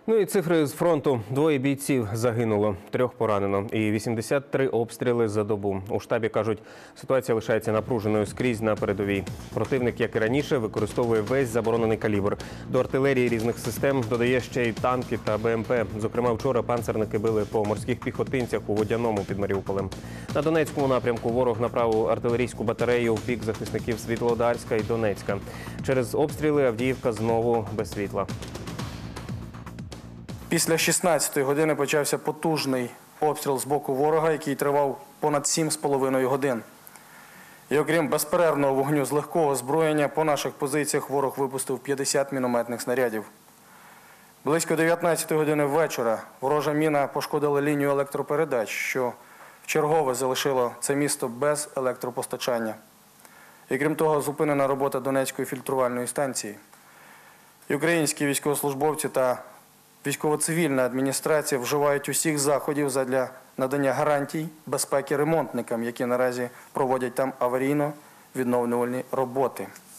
Ну і цифри з фронту. 2 бійців загинуло, 3 поранено і 83 обстріли за добу. У штабі кажуть, ситуація лишається напруженою скрізь на передовій. Противник, як і раніше, використовує весь заборонений калібр. До артилерії різних систем додає ще й танки та БМП. Зокрема, вчора панцерники били по морських піхотинцях у Водяному під Маріуполем. На Донецькому напрямку ворог направив артилерійську батарею в бік захисників Світлодарська і Донецька. Через обстріли Авдіївка знову без світла. Після 16-ї години почався потужний обстріл з боку ворога, який тривав понад 7,5 годин. І окрім безперервного вогню з легкого озброєння, по наших позиціях ворог випустив 50 мінометних снарядів. Близько 19-ї години вечора ворожа міна пошкодила лінію електропередач, що вчергове залишило це місто без електропостачання. І крім того, зупинена робота Донецької фільтрувальної станції. І українські військовослужбовці та військово-цивільна адміністрація вживають усіх заходів задля надання гарантій безпеки ремонтникам, які наразі проводять там аварійно-відновлювальні роботи.